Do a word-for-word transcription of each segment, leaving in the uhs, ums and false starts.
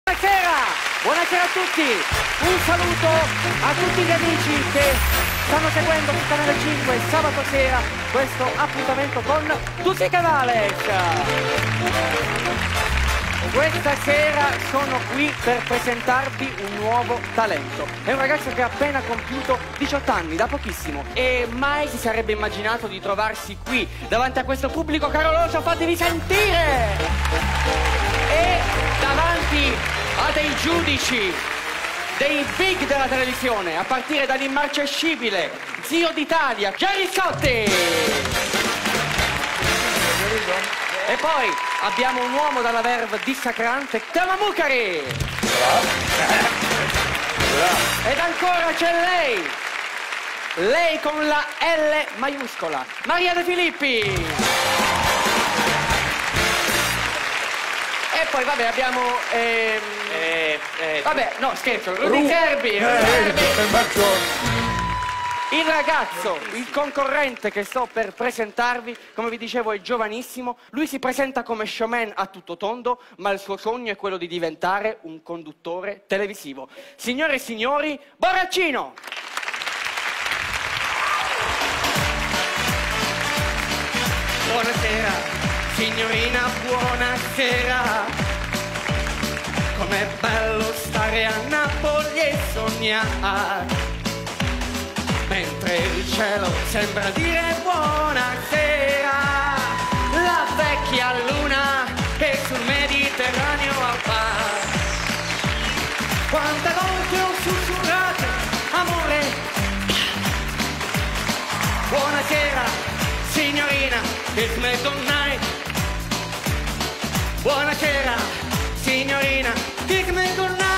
Buonasera, buonasera a tutti, un saluto a tutti gli amici che stanno seguendo sul canale cinque sabato sera questo appuntamento con Tutti Canales. Questa sera sono qui per presentarvi un nuovo talento. È un ragazzo che ha appena compiuto diciotto anni, da pochissimo, e mai si sarebbe immaginato di trovarsi qui davanti a questo pubblico caloroso. Fatevi sentire! E davanti a dei giudici, dei big della televisione, a partire dall'immarcescibile zio d'Italia, Gerry Scotti! E poi abbiamo un uomo dalla verve dissacrante, Thelma Mucari! Ed ancora c'è lei! Lei con la L maiuscola, Maria De Filippi! E poi vabbè abbiamo... Ehm... Eh, eh, vabbè, no scherzo, Rudy Serbi! Il ragazzo, il concorrente che sto per presentarvi, come vi dicevo, è giovanissimo. Lui si presenta come showman a tutto tondo, ma il suo sogno è quello di diventare un conduttore televisivo. Signore e signori, Borraccino! Buonasera, signorina, buonasera. Com'è bello stare a Napoli e sognare, mentre il cielo sembra dire buonasera. La vecchia luna che sul Mediterraneo appare. Quante volte ho sussurrato, amore. Buonasera, signorina, it's midnight night. Buonasera, signorina, it's midnight night.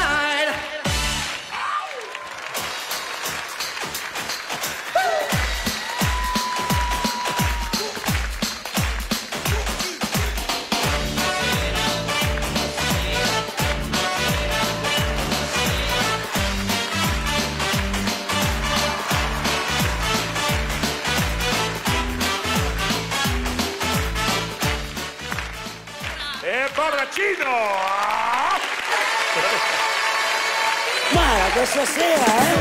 Borraccino! Ma questa sera, eh?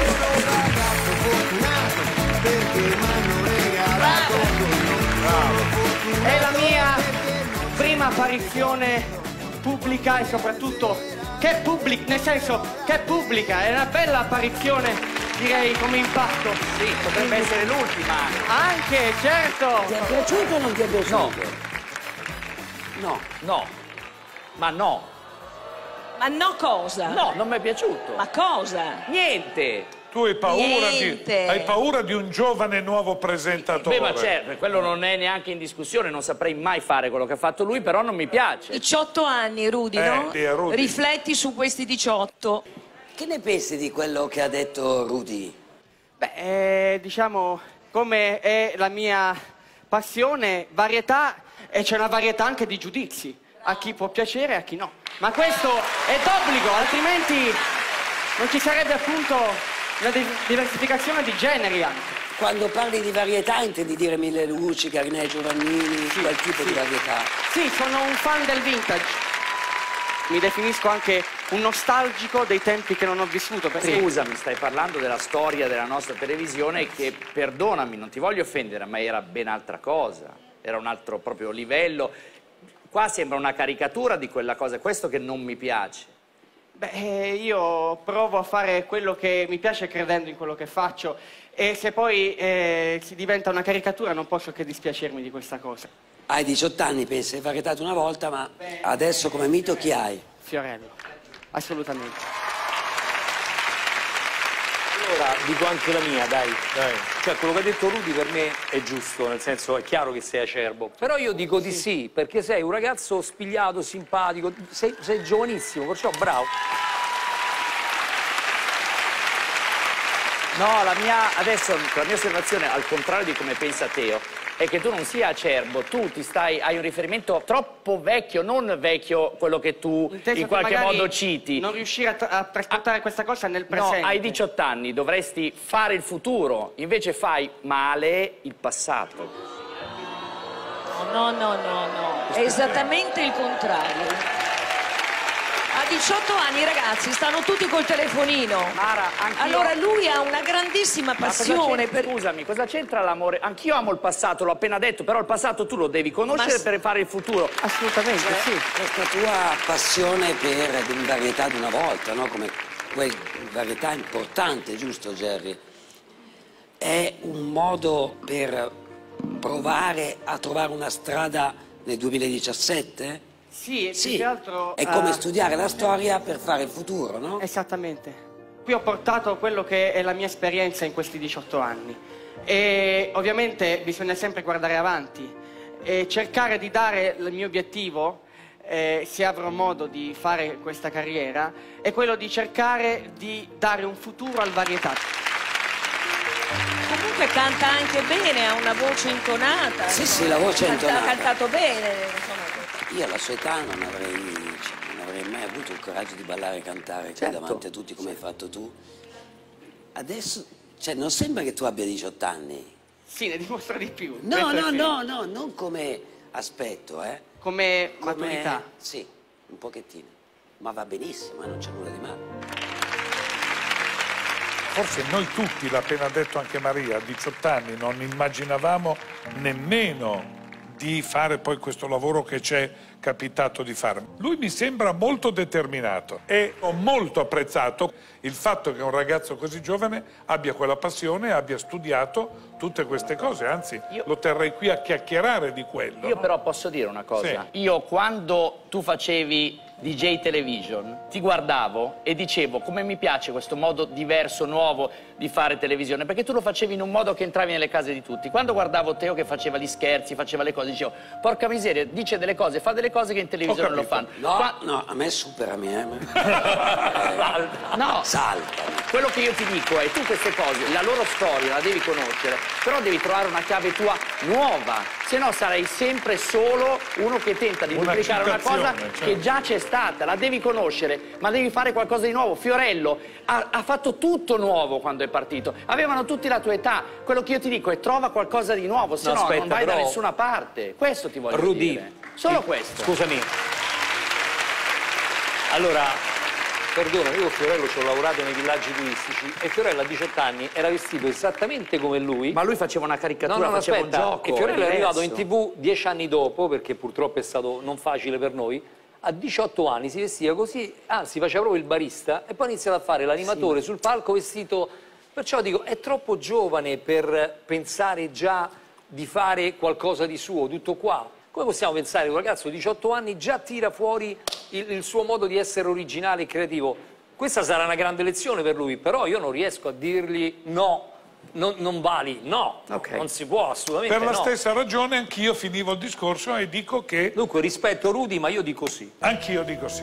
È la mia prima apparizione pubblica e soprattutto che pubblica, nel senso che pubblica, è una bella apparizione, direi, come impatto. Sì, potrebbe essere l'ultima. Anche, certo! Ti è piaciuto o non ti è piaciuto? No. No. No. Ma no. Ma no cosa? No, non mi è piaciuto. Ma cosa? Niente. Tu hai paura, di, Niente. hai paura di un giovane nuovo presentatore. Beh, ma certo, quello non è neanche in discussione, non saprei mai fare quello che ha fatto lui, però non mi piace. diciotto anni, Rudy, Eh, no? sì, Rudy. Rifletti su questi diciotto. Che ne pensi di quello che ha detto Rudy? Beh, eh, diciamo, come è la mia passione, varietà, e c'è una varietà anche di giudizi, a chi può piacere e a chi no. Ma questo è d'obbligo, altrimenti non ci sarebbe appunto una di- diversificazione di generi anche. Quando parli di varietà intendi dire Mille Luci, Garinè Giovannini, Sì, quel tipo sì. di varietà? Sì, sono un fan del vintage. Mi definisco anche un nostalgico dei tempi che non ho vissuto. Perché... Scusami, stai parlando della storia della nostra televisione che, perdonami, non ti voglio offendere, ma era ben altra cosa. Era un altro proprio livello. Qua sembra una caricatura di quella cosa, questo che non mi piace. Beh, eh, io provo a fare quello che mi piace credendo in quello che faccio, e se poi eh, si diventa una caricatura non posso che dispiacermi di questa cosa. Hai diciotto anni, pensi, hai varietato una volta, ma adesso come mito chi hai? Fiorello, assolutamente. Allora, dico anche la mia, dai. dai. Cioè, quello che ha detto Rudy per me è giusto, nel senso è chiaro che sei acerbo. Però io dico di sì, sì perché sei un ragazzo spigliato, simpatico, sei, sei giovanissimo, perciò bravo. No, la mia, adesso la mia osservazione, al contrario di come pensa Teo, è che tu non sia acerbo, tu ti stai, hai un riferimento troppo vecchio, non vecchio quello che tu Inteso in che qualche magari modo citi. non riuscire a, tra- a trasportare Ah, questa cosa nel presente. No, hai diciotto anni, dovresti fare il futuro, invece fai male il passato. No, no, no, no, è esattamente il contrario. diciotto anni, ragazzi, stanno tutti col telefonino. Mara, anch'io... Allora lui ha una grandissima Ma cosa passione c'entra- per... Scusami, cosa c'entra l'amore? Anch'io amo il passato, l'ho appena detto, però il passato tu lo devi conoscere Ma- per fare il futuro. Assolutamente, Cioè, sì. questa tua passione per di varietà di una volta, no? Come quella varietà importante, giusto Jerry? È un modo per provare a trovare una strada nel duemiladiciassette? Sì, più Sì, che altro... è come eh, studiare la storia per fare il futuro, no? Esattamente. Qui ho portato quello che è la mia esperienza in questi diciotto anni e ovviamente bisogna sempre guardare avanti e cercare di dare il mio obiettivo, eh, se avrò modo di fare questa carriera, è quello di cercare di dare un futuro al varietà. Comunque canta anche bene, ha una voce intonata. Sì, insomma. sì, la voce è Canta- intonata. Ha cantato bene, insomma. Io alla sua età non avrei, cioè, non avrei mai avuto il coraggio di ballare e cantare qui Certo. davanti a tutti come hai fatto tu. Adesso, cioè, non sembra che tu abbia diciotto anni. Sì, ne dimostra di più. No, questo è no, sì. no, no, non come aspetto, eh. Come Come- maturità. Sì, un pochettino. Ma va benissimo, eh, non c'è nulla di male. Forse noi tutti, l'ha appena detto anche Maria, a diciotto anni non immaginavamo nemmeno di fare poi questo lavoro che ci è capitato di fare. Lui mi sembra molto determinato e ho molto apprezzato il fatto che un ragazzo così giovane abbia quella passione, abbia studiato tutte queste cose, anzi Io- lo terrei qui a chiacchierare di quello. Io no? però posso dire una cosa. Sì. Io quando tu facevi D J Television ti guardavo e dicevo come mi piace questo modo diverso, nuovo di fare televisione, perché tu lo facevi in un modo che entravi nelle case di tutti. Quando guardavo Teo che faceva gli scherzi, faceva le cose, dicevo porca miseria, dice delle cose, fa delle cose che in televisione non lo fanno. No, Qua- no, a me superami, eh. No, Saltami. quello che io ti dico è tu queste cose, la loro storia la devi conoscere, però devi trovare una chiave tua nuova, se no sarai sempre solo uno che tenta di Una duplicare una cosa citazione, certo. che già c'è stata, la devi conoscere, ma devi fare qualcosa di nuovo. Fiorello ha, ha fatto tutto nuovo quando è partito, avevano tutti la tua età, quello che io ti dico è trova qualcosa di nuovo, se No, no, aspetta, non vai da però- nessuna parte, questo ti voglio Rudy, dire, solo sì, questo. Scusami. Allora, perdona, io con Fiorello ci ho lavorato nei villaggi turistici e Fiorello a diciotto anni era vestito esattamente come lui. Ma lui faceva una No, caricatura, no, faceva aspetta, un gioco. e Fiorello è arrivato in diverso. tivù dieci anni dopo, perché purtroppo è stato non facile per noi. A diciotto anni si vestiva così, anzi faceva proprio il barista e poi ha iniziato a fare l'animatore sul palco vestito. Perciò dico, è troppo giovane per pensare già di fare qualcosa di suo, tutto qua. Come possiamo pensare che un ragazzo di diciotto anni già tira fuori il, il suo modo di essere originale e creativo? Questa sarà una grande lezione per lui, però io non riesco a dirgli no, non, non vali, no, Ok. non si può assolutamente Per la no. stessa ragione anch'io finivo il discorso e dico che Dunque rispetto Rudy, ma io dico sì. anch'io dico sì.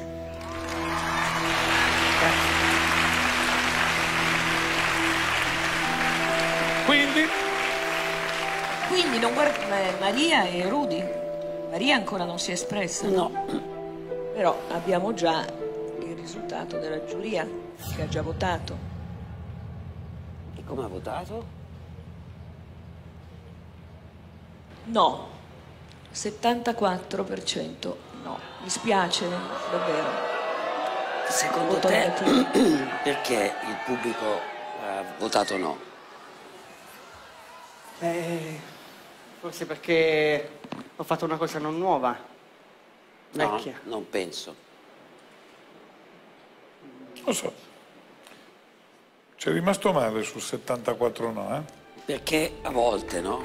Quindi Quindi non guarda eh, Maria e Rudy. Maria ancora non si è espressa. No, Però abbiamo già il risultato della giuria che ha già votato. e come ha votato? No. settantaquattro per cento no. Mi spiace, davvero. Secondo Voto te negativo. perché il pubblico ha votato no? Eh, forse perché ho fatto una cosa non nuova, No, vecchia. non penso. lo so, c'è rimasto male sul settantaquattro no, eh? Perché a volte, no?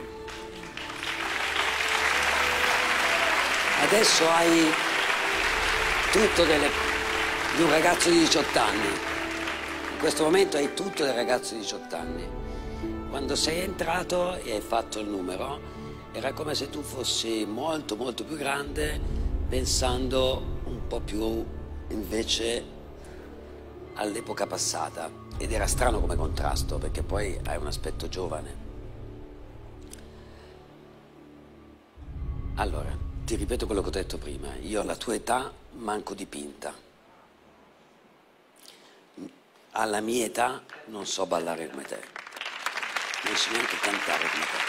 Adesso hai tutto delle- di un ragazzo di diciotto anni. In questo momento hai tutto del ragazzo di diciotto anni. Quando sei entrato e hai fatto il numero, era come se tu fossi molto molto più grande, pensando un po' più invece all'epoca passata. Ed era strano come contrasto, perché poi hai un aspetto giovane. Allora, ti ripeto quello che ho detto prima. Io alla tua età manco di pinta. Alla mia età non so ballare come te. Non so neanche cantare come te.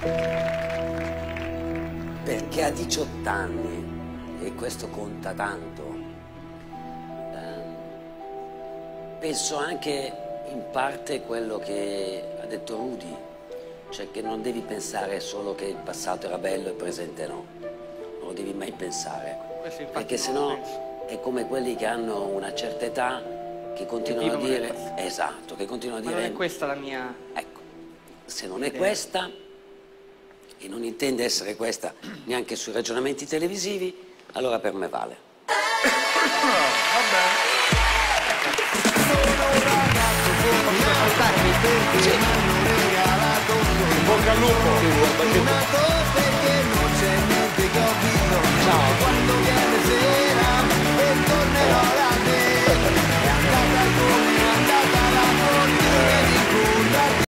Perché a diciotto anni, e questo conta tanto, ehm, penso anche in parte quello che ha detto Rudy, cioè che non devi pensare solo che il passato era bello e il presente no, non lo devi mai pensare, perché sennò è come quelli che hanno una certa età che continuano a dire, esatto, che continuano a dire, ma non è questa la mia... Ecco, se non è questa, e non intende essere questa neanche sui ragionamenti televisivi, allora per me vale. Bocca al lupo!